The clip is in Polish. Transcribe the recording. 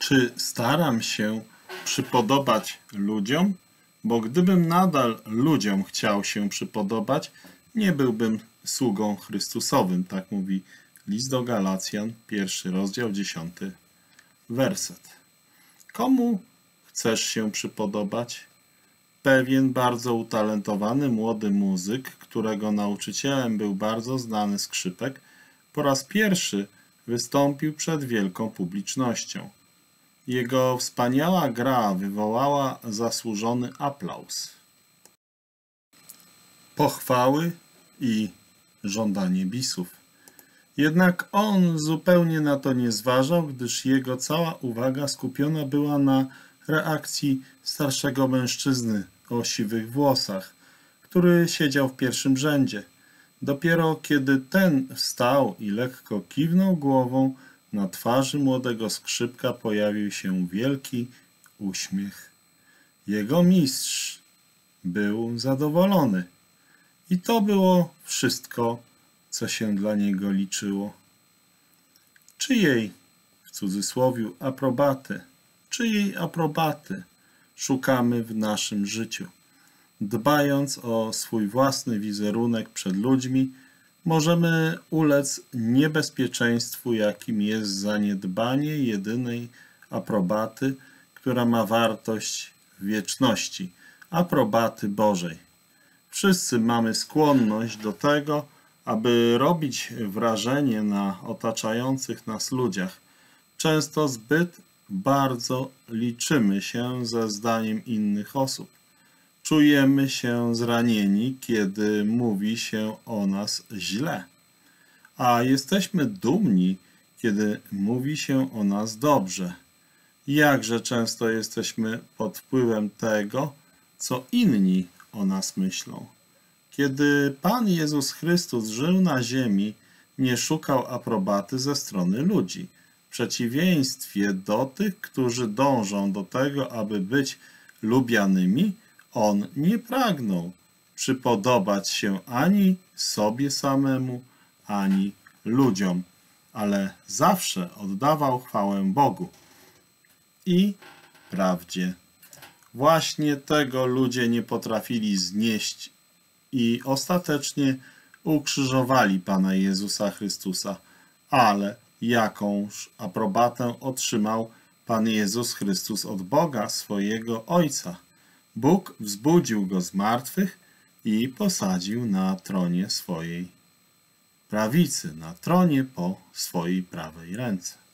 Czy staram się przypodobać ludziom? Bo gdybym nadal ludziom chciał się przypodobać, nie byłbym sługą Chrystusowym. Tak mówi list do Galacjan, 1 rozdział, 10 werset. Komu chcesz się przypodobać? Pewien bardzo utalentowany młody muzyk, którego nauczycielem był bardzo znany skrzypek, po raz pierwszy wystąpił przed wielką publicznością. Jego wspaniała gra wywołała zasłużony aplauz, pochwały i żądanie bisów. Jednak on zupełnie na to nie zważał, gdyż jego cała uwaga skupiona była na reakcji starszego mężczyzny o siwych włosach, który siedział w pierwszym rzędzie. Dopiero kiedy ten wstał i lekko kiwnął głową, na twarzy młodego skrzypka pojawił się wielki uśmiech. Jego mistrz był zadowolony. I to było wszystko, co się dla niego liczyło. Czyjej, w cudzysłowiu, aprobaty szukamy w naszym życiu? Dbając o swój własny wizerunek przed ludźmi, możemy ulec niebezpieczeństwu, jakim jest zaniedbanie jedynej aprobaty, która ma wartość wieczności, aprobaty Bożej. Wszyscy mamy skłonność do tego, aby robić wrażenie na otaczających nas ludziach. Często zbyt bardzo liczymy się ze zdaniem innych osób. Czujemy się zranieni, kiedy mówi się o nas źle, a jesteśmy dumni, kiedy mówi się o nas dobrze. Jakże często jesteśmy pod wpływem tego, co inni o nas myślą. Kiedy Pan Jezus Chrystus żył na ziemi, nie szukał aprobaty ze strony ludzi. W przeciwieństwie do tych, którzy dążą do tego, aby być lubianymi, On nie pragnął przypodobać się ani sobie samemu, ani ludziom, ale zawsze oddawał chwałę Bogu i prawdzie. Właśnie tego ludzie nie potrafili znieść i ostatecznie ukrzyżowali Pana Jezusa Chrystusa. Ale jakąż aprobatę otrzymał Pan Jezus Chrystus od Boga, swojego Ojca? Bóg wzbudził Go z martwych i posadził na tronie swojej prawicy, na tronie po swojej prawej ręce.